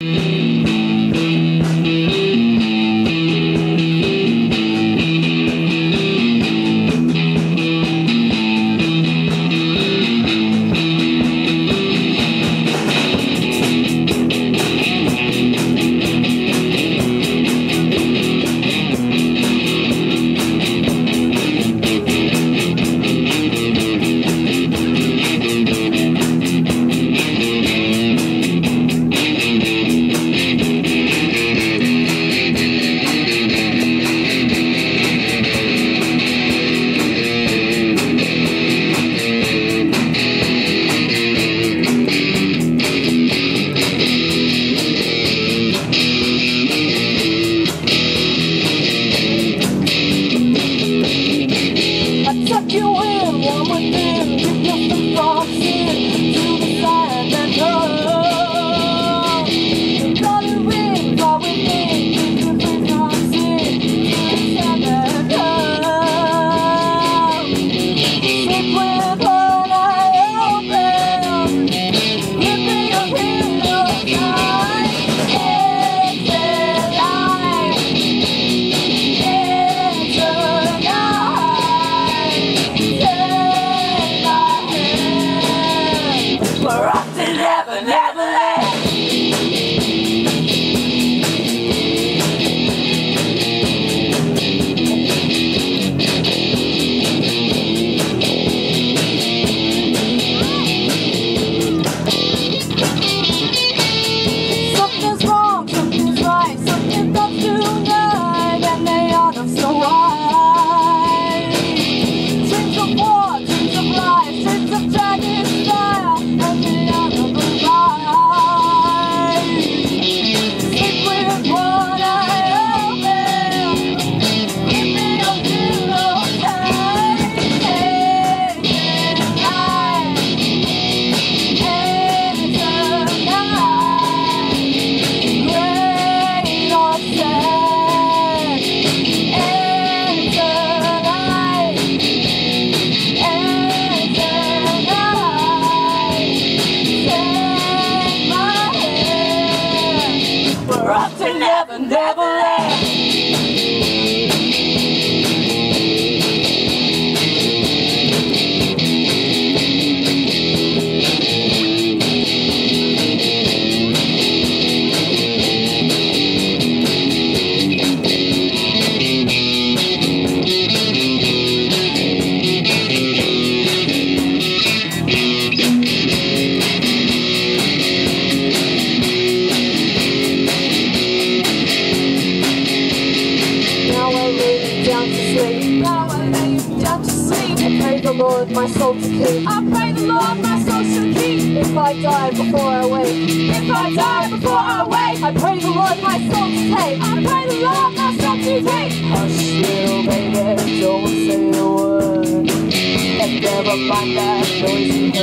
Lord, my soul to keep. I pray the Lord, my soul shall keep. If I die before I wake, if I die before I wake, I pray the Lord, my soul to take. I pray the Lord, my soul to take. Hush, little baby, don't say a word, and never find that noise you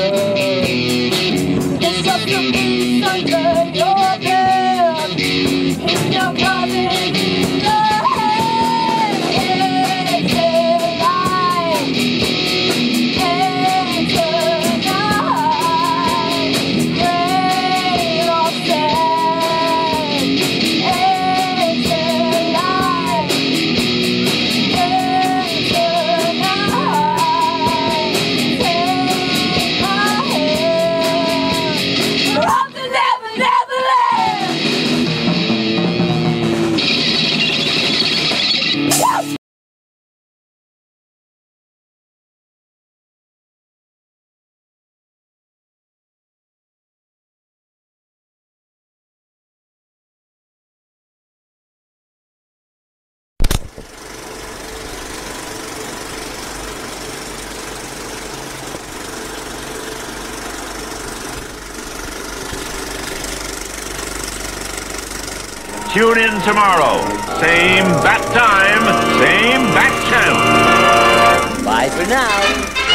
heard. It's just a piece under your bed, if you're coming in the Tune in tomorrow. Same bat time, same bat channel. Bye for now.